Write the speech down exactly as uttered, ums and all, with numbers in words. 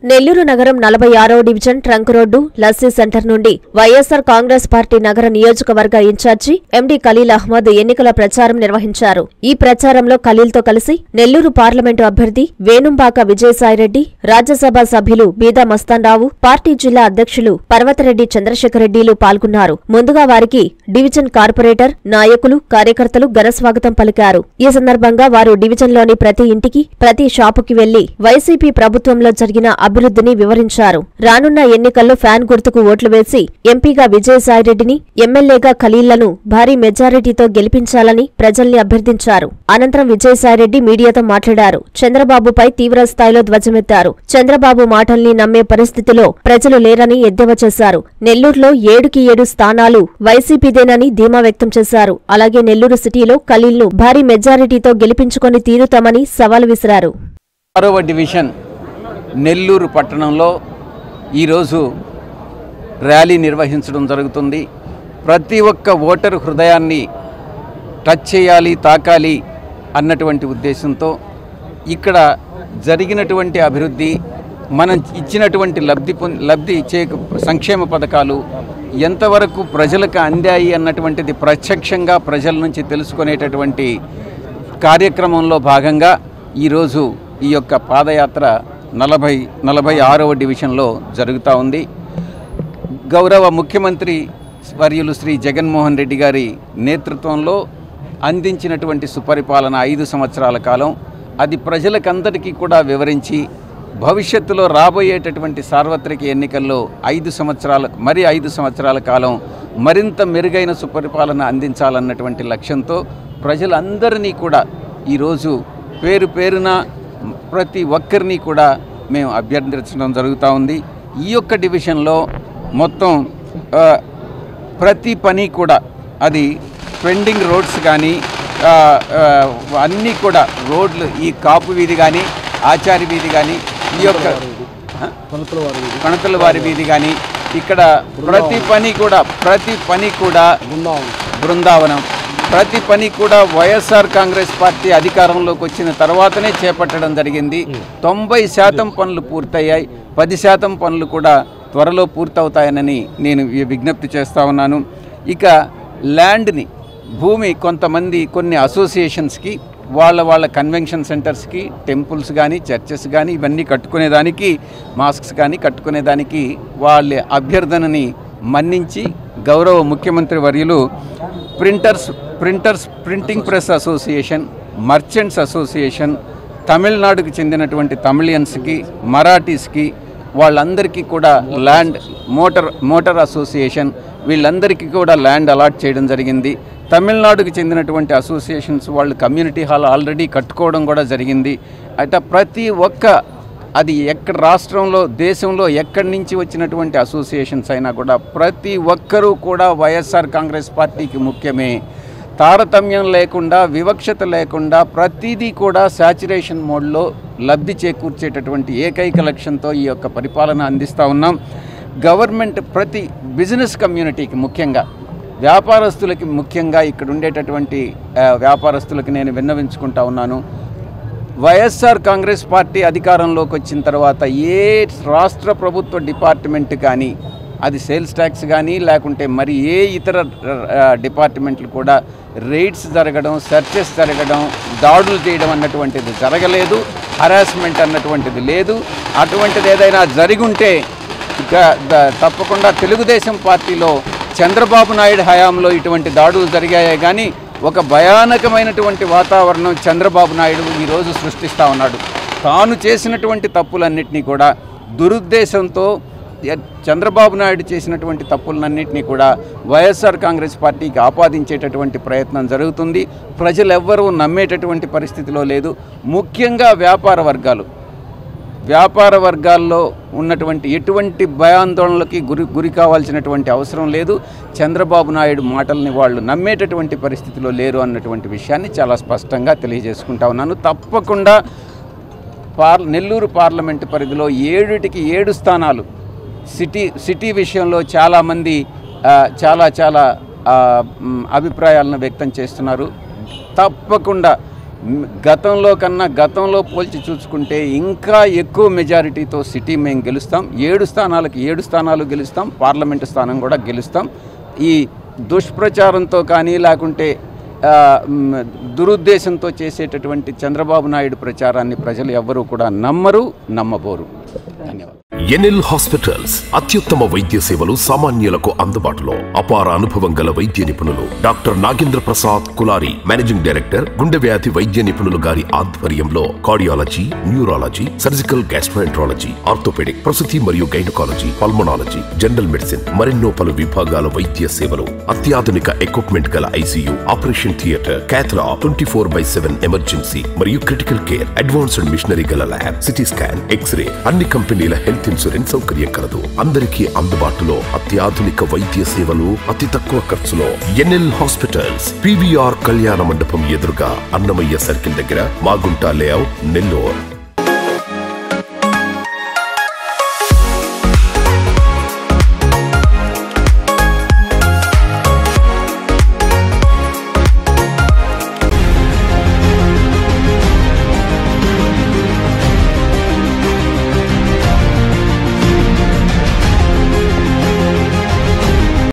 నెల్లూరు నగరం నలభై ఆరవ division trunk road lassi centre నుండి వైఎస్సార్ కాంగ్రెస్ పార్టీ నగర నియోజకవర్గ ఇన్ఛార్జి ఎండీ ఖలీల్ అహ్మద్ ఎన్నికల ప్రచారం నిర్వహించారు. ఈ ప్రచారంలో ఖలీల్తో కలిసి నెల్లూరు పార్లమెంటు అభ్యర్థి వేణుంబాక విజయసాయిరెడ్డి, రాజ్యసభ సభ్యులు బీదా మస్తాన్రావు, పార్టీ జిల్లా అధ్యక్షులు పర్వతరెడ్డి చంద్రశేఖరరెడ్డిలు పాల్గొన్నారు. ముందుగా వారికి డివిజన్ కార్పొరేటర్, నాయకులు, కార్యకర్తలు ఘనస్వాగతం పలికారు. ఈ సందర్భంగా వారు డివిజన్లోని ప్రతి ఇంటికి, ప్రతి షాపుకి వెళ్లి వైసీపీ ప్రభుత్వంలో జరిగిన అభివృద్ధిని వివరించారు. రానున్న ఎన్నికల్లో ఫ్యాన్ గుర్తుకు ఓట్లు వేసి ఎంపీగా విజయసాయిరెడ్డిని, ఎమ్మెల్యేగా ఖలీల్లను భారీ మెజారిటీతో గెలిపించాలని ప్రజల్ని అభ్యర్థించారు. అనంతరం విజయసాయిరెడ్డి మీడియాతో మాట్లాడారు. చంద్రబాబుపై తీవ్రస్థాయిలో ధ్వజమెత్తారు. చంద్రబాబు మాటల్ని నమ్మే పరిస్థితిలో ప్రజలు లేరని ఎద్దేవా చేశారు. నెల్లూరులో ఏడుకి ఏడు స్థానాలు వైసీపీదేనని ధీమా వ్యక్తం చేశారు. అలాగే నెల్లూరు సిటీలో ఖలీల్ను భారీ మెజారిటీతో గెలిపించుకొని తీరుతామని సవాల్ విసిరారు. ఆరవ డివిజన్ నెల్లూరు పట్టణంలో ఈరోజు ర్యాలీ నిర్వహించడం జరుగుతుంది. ప్రతి ఒక్క ఓటరు హృదయాన్ని టచ్ చేయాలి, తాకాలి అన్నటువంటి ఉద్దేశంతో ఇక్కడ జరిగినటువంటి అభివృద్ధి, మనం ఇచ్చినటువంటి లబ్ధి లబ్ధి చే సంక్షేమ పథకాలు ఎంతవరకు ప్రజలకు అందాయి అన్నటువంటిది ప్రత్యక్షంగా ప్రజల నుంచి తెలుసుకునేటటువంటి కార్యక్రమంలో భాగంగా ఈరోజు ఈ యొక్క పాదయాత్ర నలభై నలభై ఆరవ డివిజన్లో జరుగుతూ ఉంది. గౌరవ ముఖ్యమంత్రి వర్యులు శ్రీ జగన్మోహన్ రెడ్డి గారి నేతృత్వంలో అందించినటువంటి సుపరిపాలన ఐదు సంవత్సరాల కాలం, అది ప్రజలకందరికీ కూడా వివరించి భవిష్యత్తులో రాబోయేటటువంటి సార్వత్రిక ఎన్నికల్లో ఐదు సంవత్సరాల మరి ఐదు సంవత్సరాల కాలం మరింత మెరుగైన సుపరిపాలన అందించాలన్నటువంటి లక్ష్యంతో ప్రజలందరినీ కూడా ఈరోజు పేరు పేరున ప్రతి ఒక్కరిని కూడా మేము అభ్యర్థించడం జరుగుతూ ఉంది. ఈ యొక్క డివిజన్లో మొత్తం ప్రతి పని కూడా, అది పెండింగ్ రోడ్స్ కానీ అన్నీ కూడా రోడ్లు, ఈ కాపు వీధి కానీ, ఆచారి వీధి కానీ, ఈ యొక్క కణతుల వారి వీధి కానీ, ఇక్కడ ప్రతి పని కూడా ప్రతి పని కూడా బృందావనం ప్రతి పని కూడా వైఎస్ఆర్ కాంగ్రెస్ పార్టీ అధికారంలోకి వచ్చిన తర్వాతనే చేపట్టడం జరిగింది. తొంభై శాతం పనులు పూర్తయ్యాయి. పది శాతం పనులు కూడా త్వరలో పూర్తవుతాయనని నేను విజ్ఞప్తి చేస్తూ ఉన్నాను. ఇక ల్యాండ్ని, భూమి కొంతమంది కొన్ని అసోసియేషన్స్కి, వాళ్ళ వాళ్ళ కన్వెన్షన్ సెంటర్స్కి, టెంపుల్స్ కానీ, చర్చెస్ కానీ ఇవన్నీ కట్టుకునేదానికి, మాస్క్స్ కానీ కట్టుకునేదానికి వాళ్ళ అభ్యర్థనని మన్నించి గౌరవ ముఖ్యమంత్రి వర్యులు printers printers printing press association, merchants association, తమిళనాడుకు చెందినటువంటి తమిళియన్స్కి, మరాఠీస్కి, వాళ్ళందరికీ కూడా ల్యాండ్, మోటార్ మోటార్ అసోసియేషన్, వీళ్ళందరికీ కూడా ల్యాండ్ అలాట్ చేయడం జరిగింది. తమిళనాడుకు చెందినటువంటి అసోసియేషన్స్ వాళ్ళు కమ్యూనిటీ హాల్ ఆల్రెడీ కట్టుకోవడం కూడా జరిగింది. అట ప్రతి ఒక్క, అది ఎక్కడ రాష్ట్రంలో, దేశంలో ఎక్కడి నుంచి వచ్చినటువంటి అసోసియేషన్స్ అయినా కూడా ప్రతి ఒక్కరూ కూడా వైఎస్ఆర్ కాంగ్రెస్ పార్టీకి ముఖ్యమే. తారతమ్యం లేకుండా, వివక్షత లేకుండా ప్రతిదీ కూడా శాచురేషన్ మోడ్లో లబ్ధి చేకూర్చేటటువంటి ఏకైక లక్ష్యంతో ఈ యొక్క పరిపాలన అందిస్తూ ఉన్నాం. గవర్నమెంట్ ప్రతి బిజినెస్ కమ్యూనిటీకి, ముఖ్యంగా వ్యాపారస్తులకి, ముఖ్యంగా ఇక్కడ ఉండేటటువంటి వ్యాపారస్తులకి నేను విన్నవించుకుంటా ఉన్నాను. వైఎస్ఆర్ కాంగ్రెస్ పార్టీ అధికారంలోకి వచ్చిన తర్వాత ఏ రాష్ట్ర ప్రభుత్వ డిపార్ట్మెంట్ కానీ, అది సేల్స్ ట్యాక్స్ కానీ లేకుంటే మరి ఏ ఇతర డిపార్ట్మెంట్లు కూడా రైడ్స్ జరగడం, సెర్చెస్ జరగడం, దాడులు చేయడం అన్నటువంటిది జరగలేదు. హరాస్మెంట్ అన్నటువంటిది లేదు. అటువంటిది ఏదైనా జరిగుంటే తప్పకుండా తెలుగుదేశం పార్టీలో చంద్రబాబు నాయుడు హయాంలో ఇటువంటి దాడులు జరిగాయే కానీ ఒక భయానకమైనటువంటి వాతావరణం చంద్రబాబు నాయుడు ఈరోజు సృష్టిస్తూ ఉన్నాడు. తాను చేసినటువంటి తప్పులన్నింటినీ కూడా దురుద్దేశంతో చంద్రబాబు నాయుడు చేసినటువంటి తప్పులన్నింటినీ కూడా వైఎస్ఆర్ కాంగ్రెస్ పార్టీకి ఆపాదించేటటువంటి ప్రయత్నం జరుగుతుంది. ప్రజలెవ్వరూ నమ్మేటటువంటి పరిస్థితిలో లేదు. ముఖ్యంగా వ్యాపార వర్గాలు వ్యాపార వర్గాల్లో ఉన్నటువంటి ఎటువంటి భయాందోళనలకి గురి గురి కావాల్సినటువంటి అవసరం లేదు. చంద్రబాబు నాయుడు మాటల్ని వాళ్ళు నమ్మేటటువంటి పరిస్థితిలో లేరు అన్నటువంటి విషయాన్ని చాలా స్పష్టంగా తెలియజేసుకుంటా ఉన్నాను. తప్పకుండా పార్ నెల్లూరు పార్లమెంటు పరిధిలో ఏడుటికి ఏడు స్థానాలు సిటీ సిటీ విషయంలో చాలామంది చాలా చాలా అభిప్రాయాలను వ్యక్తం చేస్తున్నారు. తప్పకుండా గతంలో కన్నా గతంలో పోల్చి చూసుకుంటే ఇంకా ఎక్కువ మెజారిటీతో సిటీ మేము గెలుస్తాం. ఏడు స్థానాలకు ఏడు స్థానాలు గెలుస్తాం, పార్లమెంటు స్థానం కూడా గెలుస్తాం. ఈ దుష్ప్రచారంతో కానీ లేకుంటే దురుద్దేశంతో చేసేటటువంటి చంద్రబాబు నాయుడు ప్రచారాన్ని ప్రజలు ఎవ్వరూ కూడా నమ్మరు, నమ్మబోరు. ధన్యవాదాలు. ఎన్ఎల్ హాస్పిటల్స్ అత్యుత్తమ వైద్య సేవలు సామాన్యులకు అందుబాటులో. అపార అనుభవం గల వైద్య నిపుణులు doctor Nagendra Prasad Kulari, managing director, గుండె వ్యాధి వైద్య నిపుణులు గారి ఆధ్వర్యంలో cardiology, neurology, surgical gastroenterology, orthopaedic, ప్రసూతి మరియు గైనకాలజీ, పల్మనాలజీ, జనరల్ మెడిసిన్ మరెన్నో పలు విభాగాల వైద్య సేవలు. అత్యాధునిక ఎక్విప్మెంట్ గల ICU, operation theatre, cath lab, twenty four by seven emergency మరియు క్రిటికల్ కేర్, అడ్వాన్స్డ్ మిషనరీ గల ల్యాబ్, సిటీ స్కాన్, ఎక్స్రే, అన్ని కంపెనీల హెల్త్ ఇన్సూరెన్స్ సౌకర్యం కలదు. అందరికీ అందుబాటులో అత్యాధునిక వైద్య సేవలు అతి తక్కువ ఖర్చులో. ఎన్ఎల్ హాస్పిటల్స్, పీవీఆర్ కళ్యాణ మండపం ఎదురుగా, అన్నమయ్య సర్కిల్ దగ్గర, మాగుంట లేఅవుట్, నెల్లూరు.